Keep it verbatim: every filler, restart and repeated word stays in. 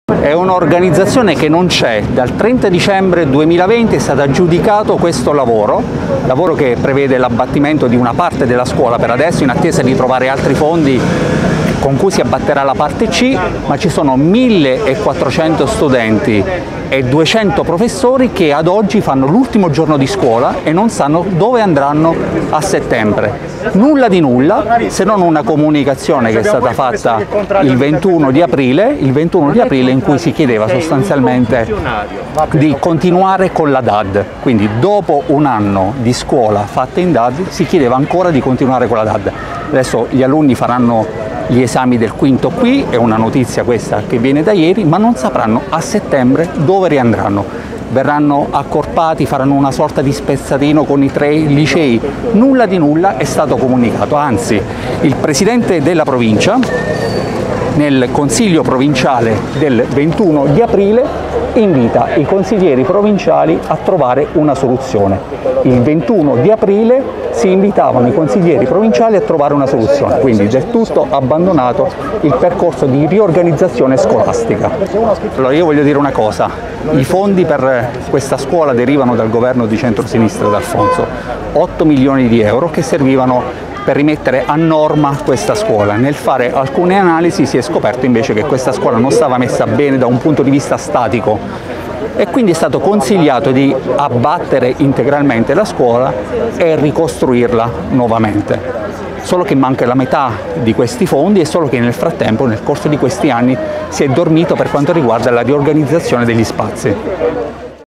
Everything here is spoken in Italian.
È un'organizzazione che non c'è. Dal trenta dicembre duemilaventi è stato aggiudicato questo lavoro, lavoro che prevede l'abbattimento di una parte della scuola per adesso, in attesa di trovare altri fondi con cui si abbatterà la parte C, ma ci sono millequattrocento studenti e duecento professori che ad oggi fanno l'ultimo giorno di scuola e non sanno dove andranno a settembre. Nulla di nulla, se non una comunicazione che è stata fatta il ventuno di aprile, il ventuno di aprile in cui si chiedeva sostanzialmente di continuare con la D A D. Quindi dopo un anno di scuola fatta in D A D si chiedeva ancora di continuare con la D A D. Adesso gli alunni faranno gli esami del quinto qui, è una notizia questa che viene da ieri, ma non sapranno a settembre dove riandranno. Verranno accorpati, faranno una sorta di spezzatino con i tre licei, nulla di nulla è stato comunicato, anzi il presidente della provincia nel consiglio provinciale del ventuno di aprile invita i consiglieri provinciali a trovare una soluzione. Il ventuno di aprile si invitavano i consiglieri provinciali a trovare una soluzione, quindi del tutto abbandonato il percorso di riorganizzazione scolastica. Allora io voglio dire una cosa, i fondi per questa scuola derivano dal governo di centrosinistra d'Alfonso, otto milioni di euro che servivano per rimettere a norma questa scuola. Nel fare alcune analisi si è scoperto invece che questa scuola non stava messa bene da un punto di vista statico e quindi è stato consigliato di abbattere integralmente la scuola e ricostruirla nuovamente. Solo che manca la metà di questi fondi e solo che nel frattempo, nel corso di questi anni, si è dormito per quanto riguarda la riorganizzazione degli spazi.